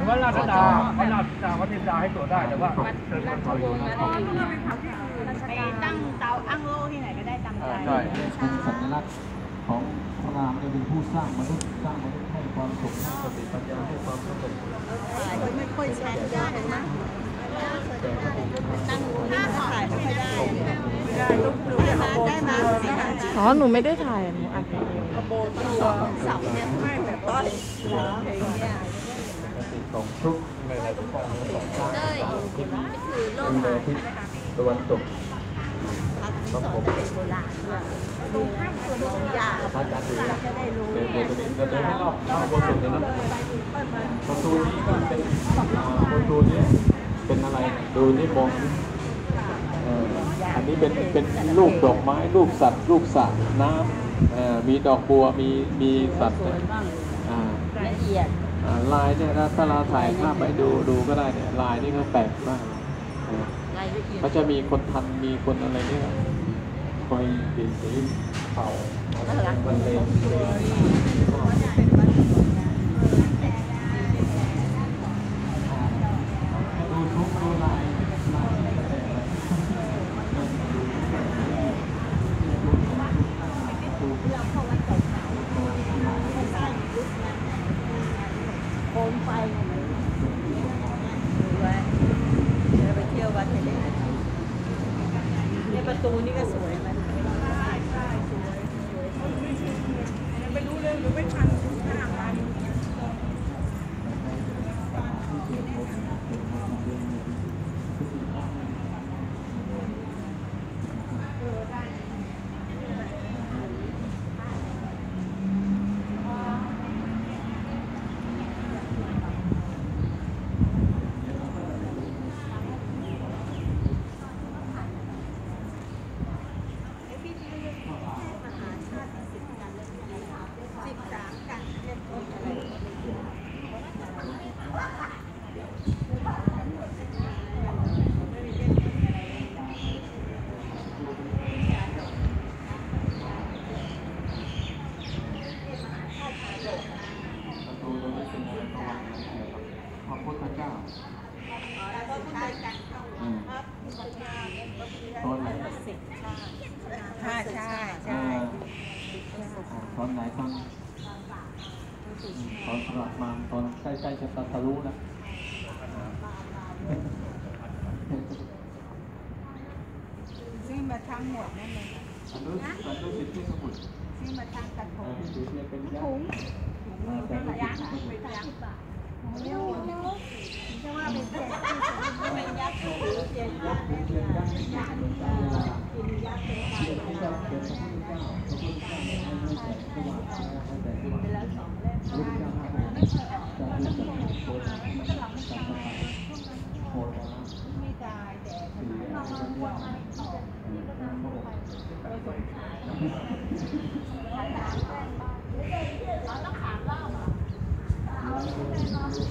วัดราชดาวัดราชดาให้ตรวจได้แต่ว่าราชวงศ์ไปตั้งเตาอั้งโล่ที่ไหนก็ได้ตามใจใช่เป็นสัญลักษณ์ของพระรามเป็นผู้สร้างมนุษย์ให้ความสุขให้สติปัญญาให้ความสำเร็จไม่ค่อยแชร์ได้เลยนะตั้งหน้าถ่ายไม่ได้ได้มาอ๋อหนูไม่ได้ถ่ายหนูอัดวิดีโอขบวนตัวเสาเนี่ยไม่แบบต้อยเนี่ยของทุกในหลายทุกฝั่งเลยคือโลกาทิศตะวันตกต้องผมโบราณดูภาพตัวอย่างพระอาจารย์ดูจะได้รู้เดี๋ยวจะเดินให้รอบโบสถ์เลยนะประตูนี้ก็เป็นประตูนี้เป็นอะไรดูนี่มองอันนี้เป็นรูปดอกไม้รูปสัตว์รูปสระน้ำมีดอกบัวมีสัตว์ละเอียดลายเนี่ยถ้าเราถ่ายภาพไปดูก็ได้เนี่ยลายนี่ก็แปลกมากเขาจะมีคนทันมีคนอะไรเนี่ยคอยเปลี่ยนสีเป่ามันเลยดูทุกดูลายโคมไฟดูไว้ไปเที่ยววัดเลยในประตูนี่ก็สวยไหมไม่รู้เลยหรือไม่ทันหน้าร้านพระพุทธเจ้าตอนไหนใช่ตอนไหนตอนสลับมาตอนใกล้จะตัดทะลุนะซื้อมาทั้งหมดนั่นเลยอนุสิทธิสมุทรซื้อมาทั้งกระทงถุงเป็นยักษ์เป็นยักษ์เป็นยักษ์จะว่าเป็นเศษเป็นยักษ์เสียยักษ์เป็นยักษ์เป็นยักษ์เป็นยักษ์เป็นยักษ์ไปแล้วสองเล่มไม่ตายแต่เราวนมาต่อนี่ก็ต้องไปเราต้องขามรอบ